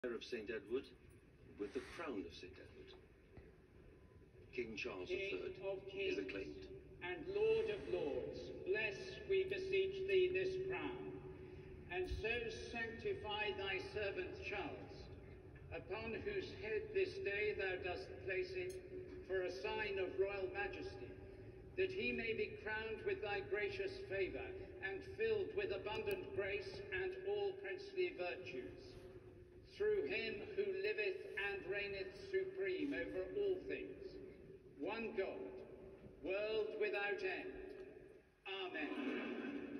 of St. Edward with the crown of St. Edward. King Charles III is acclaimed. And Lord of Lords, bless, we beseech thee, this crown, and so sanctify thy servant Charles, upon whose head this day thou dost place it for a sign of royal majesty, that he may be crowned with thy gracious favour, and filled with abundant grace and all princely virtues. Through him who liveth and reigneth supreme over all things, one God, world without end. Amen.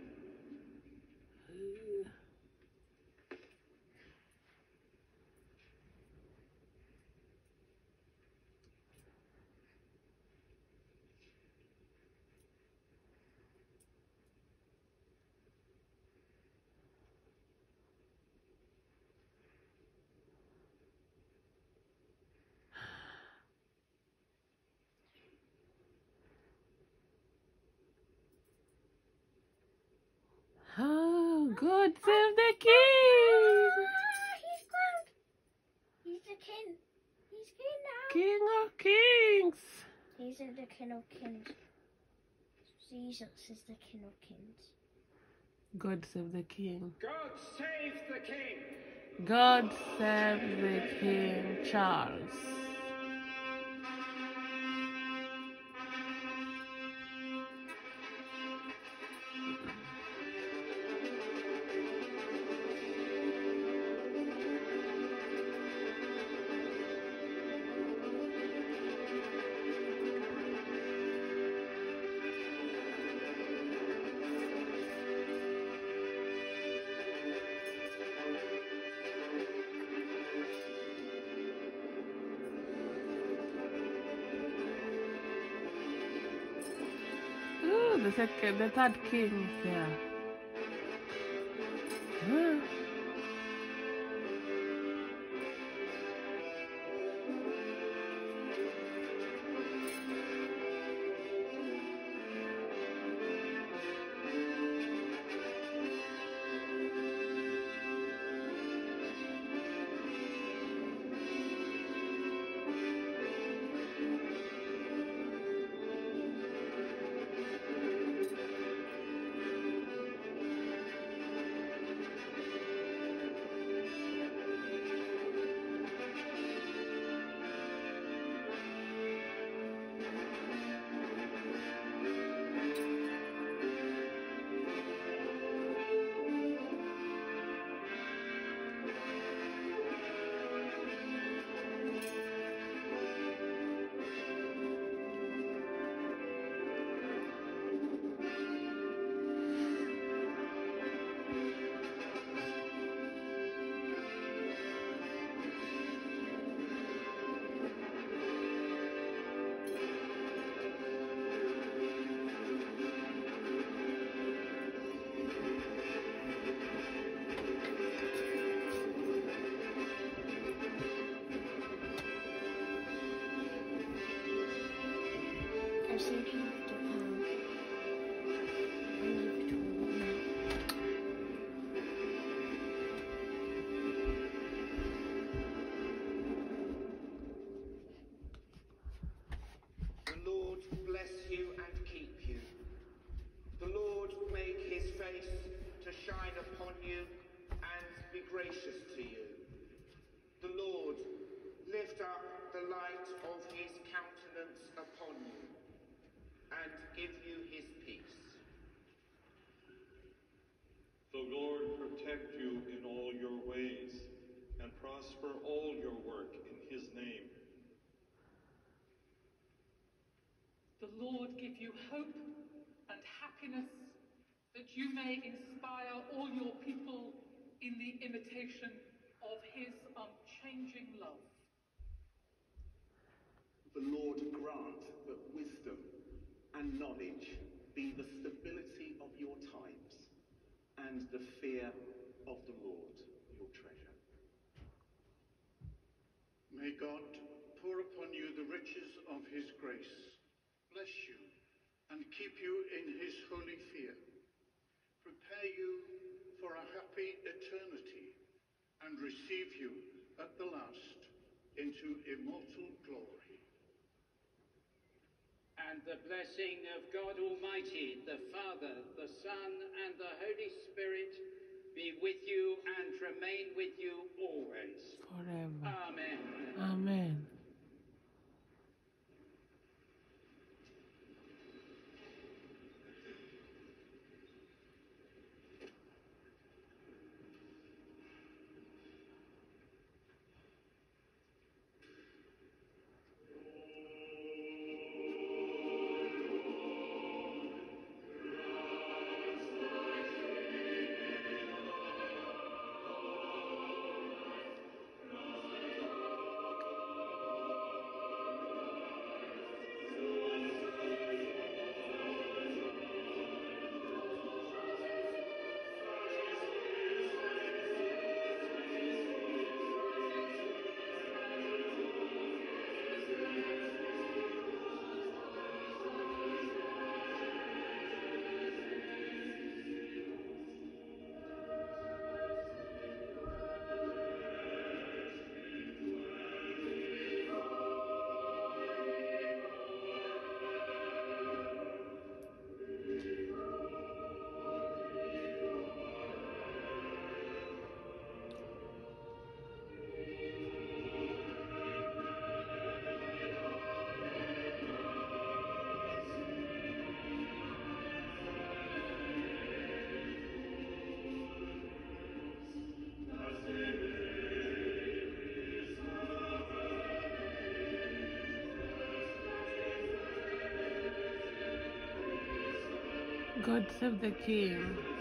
Oh, God save the King! He's crowned. He's the king. He's king now. King of Kings! He's the King of Kings. Jesus is the King of Kings. God save the King. God save the King. God save the King Charles. Ooh, the third king is there. I'm thinking of the crown. I need to The Lord bless you and keep you. The Lord make his face to shine upon you and be gracious to you. The Lord lift up the light of his countenance upon you and give you his peace. The Lord protect you in all your ways and prosper all your work in his name. The Lord give you hope and happiness, that you may inspire all your people in the imitation of his unchanging love. The Lord grant that wisdom and knowledge be the stability of your times, and the fear of the Lord your treasure. May God pour upon you the riches of his grace, bless you, and keep you in his holy fear, prepare you for a happy eternity, and receive you into immortal glory. And the blessing of God Almighty, the Father, the Son, and the Holy Spirit be with you and remain with you always. Forever. Amen. Amen. God save the King.